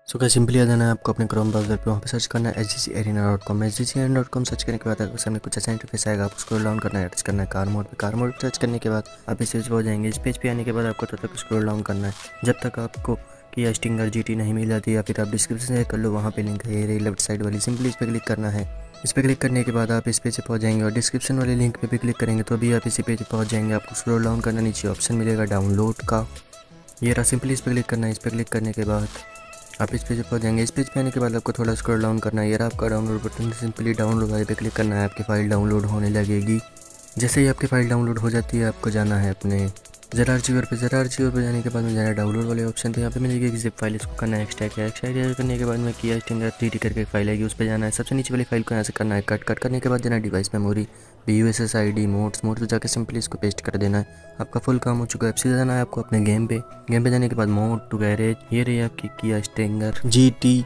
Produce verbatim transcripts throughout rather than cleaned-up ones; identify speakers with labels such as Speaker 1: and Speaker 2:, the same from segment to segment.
Speaker 1: सो क्या सिंपली आ जाना है आपको अपने क्रोम ब्राउजर पे, वहाँ पे सर्च करना है H G C arena dot com. H G C arena dot com search करने के बाद आपके सामने कुछ ऐसा इंटरफेस आएगा। आपको स्क्रॉल डाउन करना है, टच करना है कार मोड पे। कार मोड पे सर्च करने के बाद आप इस पेज पे हो जाएंगे। इस पेज पे आने के बाद आपको तब तक स्क्रॉल डाउन करना है जब तक आपको किया स्टिंगर जी टी नहीं मिल जाती, या फिर आप डिस्क्रिप्शन से कर लो, वहाँ पे लिंक है ये लेफ्ट साइड वाली। सिंपली इस पर क्लिक करना है। इस पर क्लिक करने के बाद आप इस पेज पे पहुंच जाएंगे और डिस्क्रिप्शन वाले लिंक पे भी क्लिक करेंगे तो अभी आप इसी पेज पे पहुंच जाएंगे। आपको स्क्रॉल डाउन करना, नीचे ऑप्शन मिलेगा डाउनलोड का, ये रहा। सिंपली इस पर क्लिक करना है। इस पर क्लिक करने के बाद आप इस पेज पे पहुंच जाएंगे। इस पेज पे आने के बाद आपको थोड़ा स्क्रॉल डाउन करना है, ये रहा आपका डाउनलोड बटन। सिंपली डाउनलोड वाले पे क्लिक करना है, आपकी फ़ाइल डाउनलोड होने लगेगी। जैसे ही आपकी फ़ाइल डाउनलोड हो जाती है आपको जाना है अपने ज़रा आर्चिवर पे। ज़रा आर्चिवर पे जाने के बाद में जाना है डाउनलोड वाले ऑप्शन पे। यहाँ पे मिलेगी एक जिप फाइल, इसको करना है एक्सट्रैक्ट। एक्सट्रैक्ट करने के बाद में किया स्टिंगर थ्री डी करके एक फाइल आएगी, उस पर जाना है। सबसे नीचे वाली फाइल को यहाँ से करना है कट। कट करने के बाद जाना है device memory, B U S S I D mods mode पे जाकर सिंपली इसको पेस्ट कर देना है। आपका फुल काम हो चुका है। अब सीधा जाना है आपको अपने गेम पे। गेम पे जाने के बाद मोड टू गैरेज, ये रही आपकी किया स्टिंगर जी टी।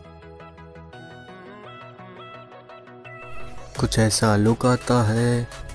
Speaker 1: कुछ ऐसा लुक आता है।